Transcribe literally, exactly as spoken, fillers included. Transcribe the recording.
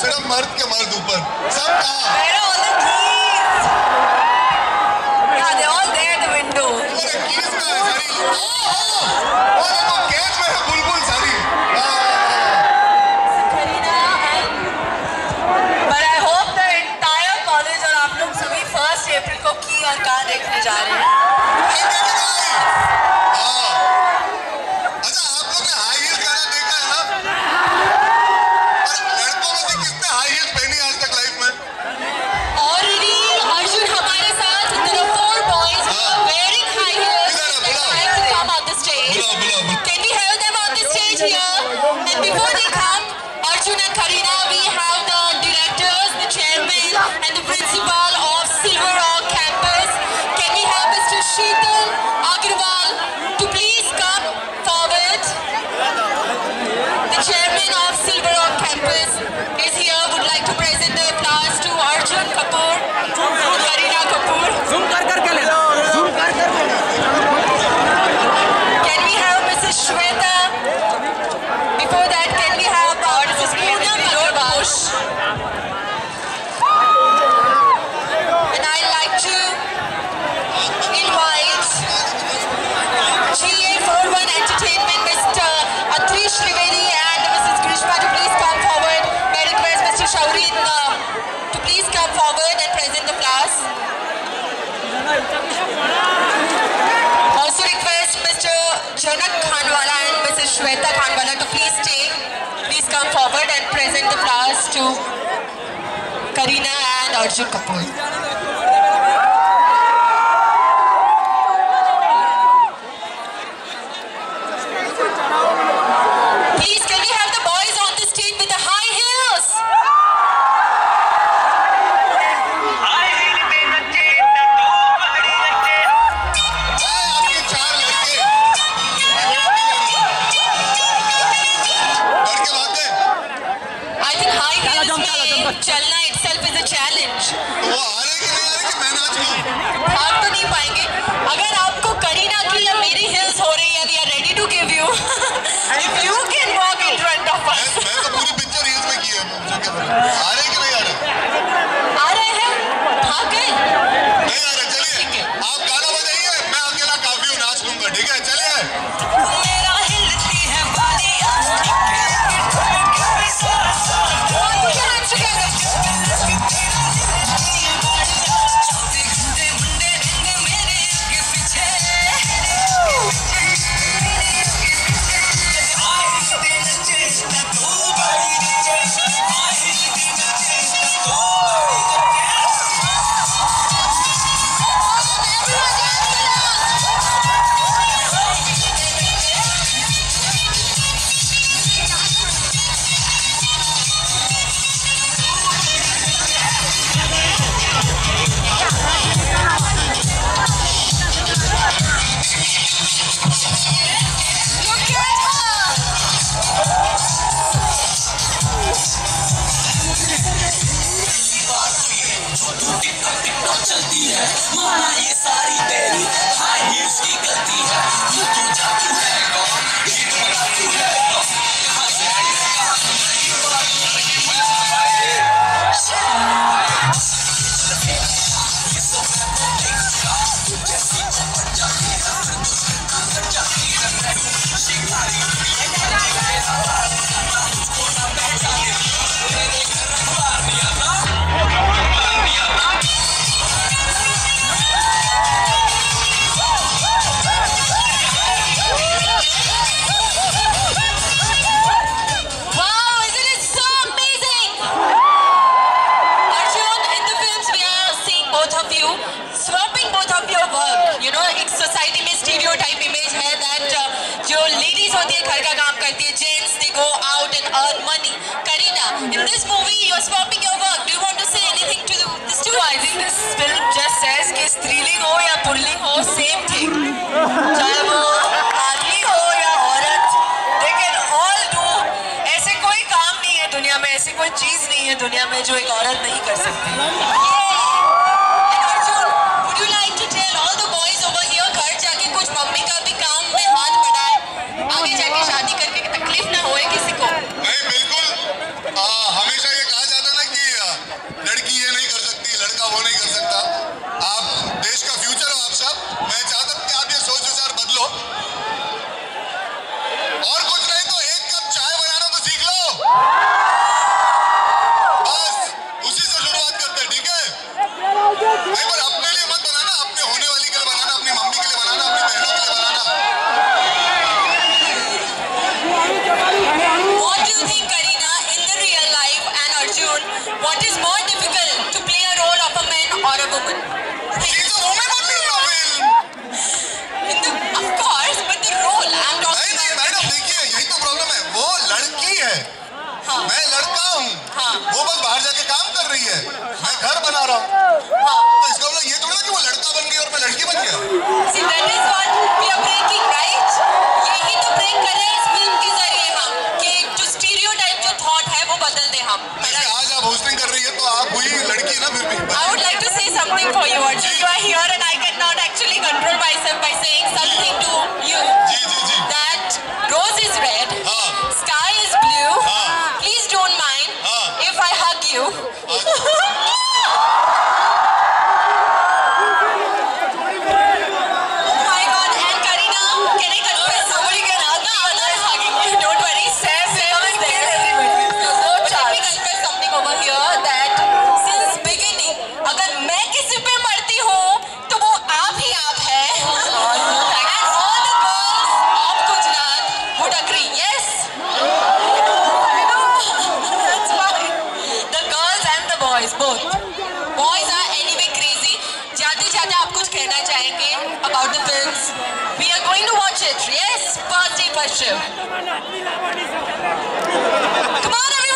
बेटा मर्द के मर्द ऊपर सब कहाँ? Where are all the keys? Yeah, they're all there at the window. अरे keys कहाँ है सारी? ओह ओह अरे वो केज में है बुलबुल सारी. Kareena and but I hope the entire college और आप लोग सभी first April को की और का देखने जा रहे हैं. Can we have them on the stage here? And before they come, Arjun and Kareena, we have the directors, the chairman, and the principal of Silver Rock campus. Can we have Mister Sheetal Agrawal to please come forward? The chairman of Silver Rock campus is here. Would like to present the applause to Arjun Kapoor and Kareena Kapoor. Zoom kar kar ke lena. Zoom kar kar ke lena. Shweta. Before that, can we have uh, this is Bush? And I'd like to invite G A forty-one Entertainment, Mister Atrish Trivedi and Missus Grishma to please come forward. May I request Mister Shaurin uh, to please come forward and present the flowers. Also request Mister Janak Khanwala and Missus Shweta Khanwala to please stay. Please come forward and present the flowers to Kareena and Arjun Kapoor. Please, can we have the boys on the stage with the high heels? चलना itself is a challenge. वो आ रहे कि नहीं आ रहे कि मैं नाच लूं? भाग तो नहीं पाएंगे. अगर आपको करीना की या मेरी हिल्स हो रही है, we are ready to give you. If you can walk in front of us. मैं तो पूरी पिक्चर हिल्स में की है. मुझे क्या पता? आ रहे कि नहीं आ रहे? आ रहे हैं. भाग गए? नहीं आ रहे. चलिए. आप गाना बजाइए. मैं अकेला काफी हूँ नाच लूँगा. ठीक है? चलिए. मेरा हिलती है बालियाँ. चलती है माना ये सारी तेरी हाई हील्स की गलती है तू तू जाती है कौन ये बताती है कहां से आई कहां से नहीं बात नहीं मुझे बताए ये सब मैं तो देखा तू जैसी पड़ जाती है फिर तो अंदर जाती है मैं शिकारी तुझको ना पहचाने मेरे घर अखबार नहीं आता घर का काम करती है. Gents, they go out and earn money. Kareena, in this movie, you're swapping your work. Do you want to say anything to the, the students? I think this film just says कि स्त्रीलिंग हो या pulling हो, same thing. चाहे वो आदमी हो या औरत, they can all do. ऐसे कोई काम नहीं है दुनिया में, ऐसी कोई चीज नहीं है दुनिया में जो एक औरत नहीं कर सकती. And Arjun, would you like to tell all the boys over here घर जाके कुछ मम्मी का भी काम में हाथ बढ़ाए, आगे जाके शादी करके तकलीफ ना होए किसी को? नहीं बिल्कुल. आ, हमेशा ये कहा जाता आप वैसे आज आप होस्टिंग कर रही है तो आप हुई लड़की ना फिर भी. I would like to say something for you, Arjun. You are here and I cannot actually control myself by saying something to you. Ji ji ji. That rose is red, हाँ. sky is blue. हाँ. Please don't mind हाँ. if I hug you. Oh my God! And Kareena, can I confess? Somebody can hug me. Others hugging me. Don't worry. Sam, Sam is there. No chance. Let me confess something over here that since beginning, अगर मैं किसी पे मरती हूँ तो वो आप ही आप है. And all the girls of Gujarat would agree. Yes. That's fine. The girls and the boys both. Boys are anyway crazy. जाते जाते आप कुछ कहना चाहेंगे about the films? We are going to watch it. Yes. First day, first show. Come on, everybody.